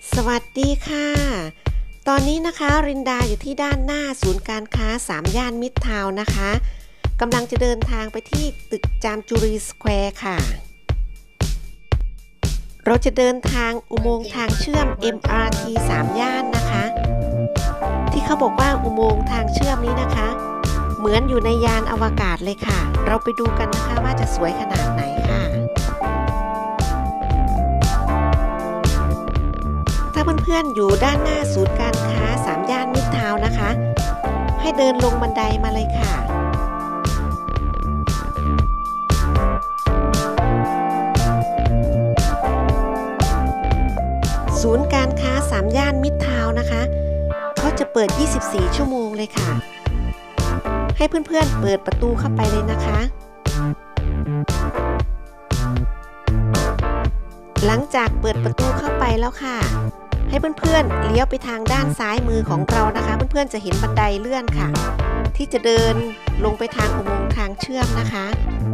สวัสดีค่ะตอนนี้นะคะรินดาอยู่ที่ด้านหน้าศูนย์การค้า3ย่านมิตรทาวน์นะคะกำลังจะเดินทางไปที่ตึกจามจุรีสแควร์ค่ะเราจะเดินทางอุโมงค์ทางเชื่อม MRT 3ย่านนะคะที่เขาบอกว่าอุโมงค์ทางเชื่อมนี้นะคะเหมือนอยู่ในยานอวกาศเลยค่ะเราไปดูกันนะคะว่าจะสวยขนาดไหนค่ะถ้าเพื่อนๆอยู่ด้านหน้าศูนย์การค้า3ย่านมิตรทาวน์นะคะให้เดินลงบันไดมาเลยค่ะศูนย์การค้า3ย่านมิตรทาวน์นะคะเขาจะเปิด24ชั่วโมงเลยค่ะให้เพื่อนๆเปิดประตูเข้าไปเลยนะคะหลังจากเปิดประตูเข้าไปแล้วค่ะให้เพื่อนๆเลี้ยวไปทางด้านซ้ายมือของเรานะคะเพื่อนๆจะเห็นบันไดเลื่อนค่ะที่จะเดินลงไปทางอุโมงค์ทางเชื่อมนะคะ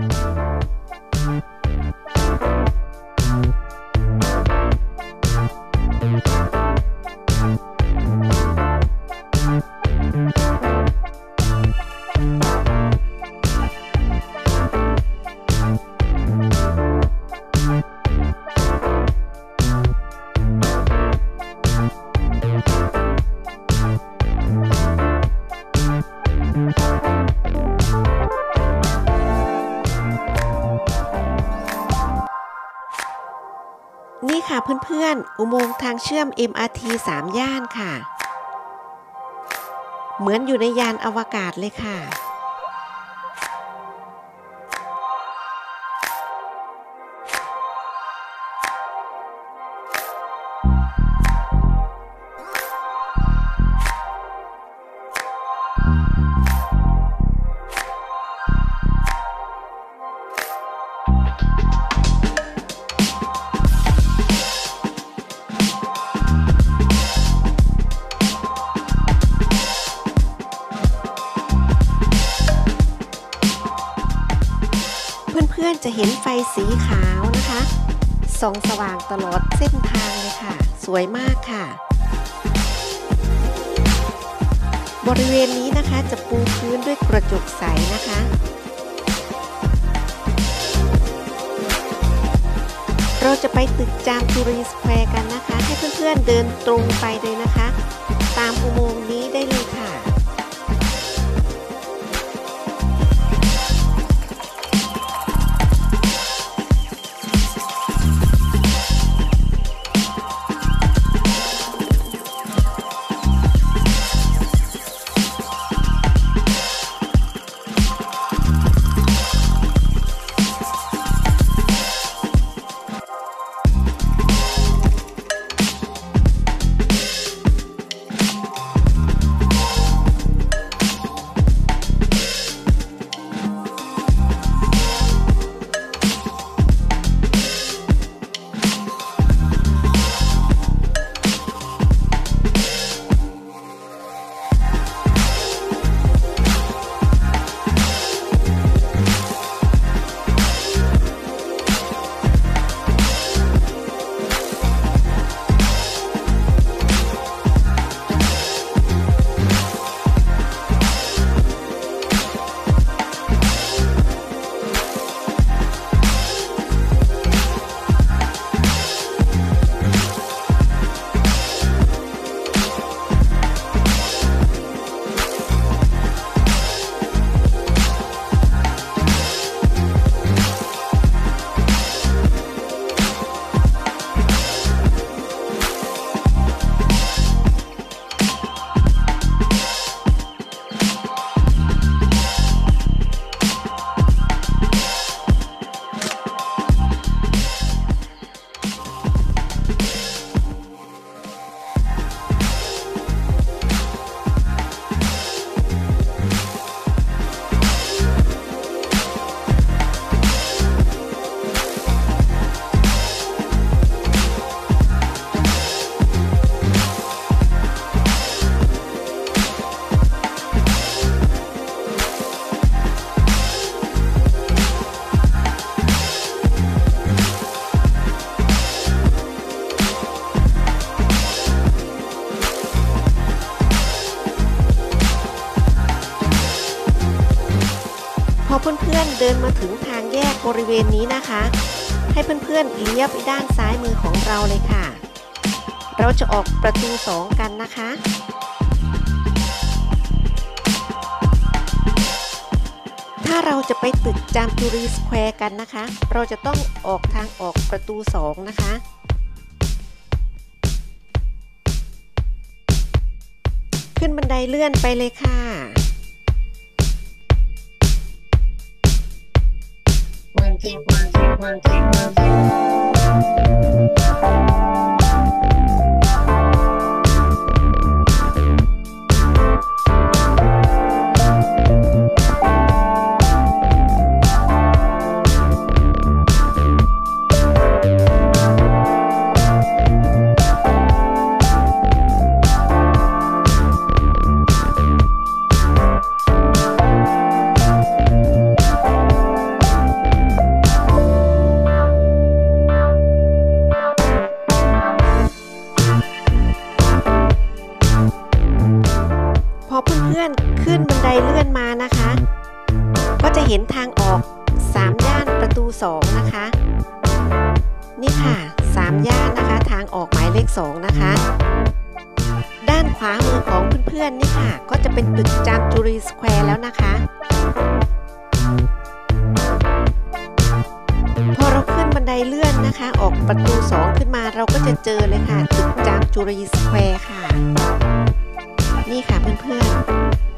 นี่ค่ะเพื่อนๆอุโมงค์ทางเชื่อม MRT 3ย่านค่ะเหมือนอยู่ในยานอวกาศเลยค่ะเพื่อนๆจะเห็นไฟสีขาวนะคะส่องสว่างตลอดเส้นทางเลยค่ะสวยมากค่ะบริเวณนี้นะคะจะปูพื้นด้วยกระจกใสนะคะเราจะไปตึกจามจุรีสแควร์กันนะคะให้เพื่อนๆเดินตรงไปเลยนะคะตามอุโมงค์นี้ได้เลยค่ะเพื่อนๆเดินมาถึงทางแยกบริเวณนี้นะคะให้เพื่อนๆเลี้ยวไปด้านซ้ายมือของเราเลยค่ะเราจะออกประตู2กันนะคะถ้าเราจะไปตึกจามจุรีสแควร์กันนะคะเราจะต้องออกทางออกประตู2นะคะขึ้นบันไดเลื่อนไปเลยค่ะพอเพื่อนๆขึ้นบันไดเลื่อนมานะคะก็จะเห็นทางออก3ย่านประตู2นะคะนี่ค่ะ3ย่านนะคะทางออกหมายเลข2นะคะด้านขวามือของเพื่อนๆนี่ค่ะก็จะเป็นตึกจามจุรีสแควร์แล้วนะคะพอเราขึ้นบันไดเลื่อนนะคะออกประตู2ขึ้นมาเราก็จะเจอเลยค่ะตึกจามจุรีสแควร์ค่ะนี่ค่ะเพื่อนๆ